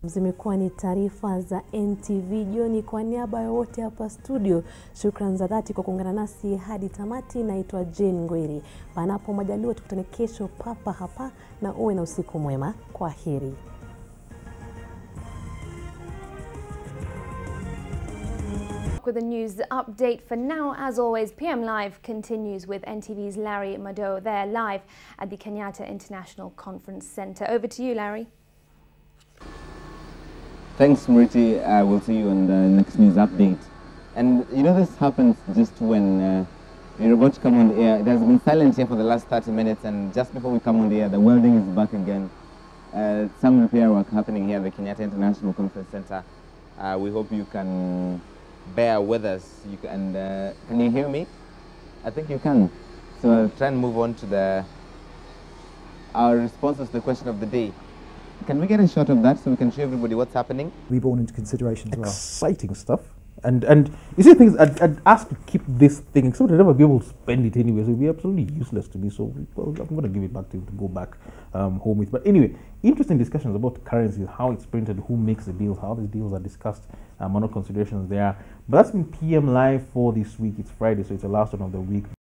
Zimekuwa ni taarifa za NTV jioni. Kwa niaba ya wote hapa studio, shukrani za dhati kwa kuungana nasi hadi tamati. Naitwa Jane Ngwiri. Panapo majaliwa tukutane kesho papa hapa, na uwe na usiku mwema. Kwaheri. With a news update for now. As always, PM Live continues with NTV's Larry Mado. They're live at the Kenyatta International Conference Center. Over to you, Larry. Thanks, Smriti. We'll see you on the next news update. And you know, this happens just when you're about to come on the air. There's been silence here for the last 30 minutes, and just before we come on the air, the welding is back again. Some repair work happening here at the Kenyatta International Conference Center. We hope you can bear with us. Can you hear me? I think you can. So I'll try and move on to our responses to the question of the day. Can we get a shot of that so we can show everybody what's happening? Be born into consideration as well. Exciting stuff. And you see things, I'd ask to keep this thing, except I'd never be able to spend it anyway, so it would be absolutely useless to me. So well, I'm going to give it back to him to go back home with. But anyway, interesting discussions about currencies, how it's printed, who makes the deals, how these deals are discussed, what considerations there. But that's been PM Live for this week. It's Friday, so it's the last one of the week.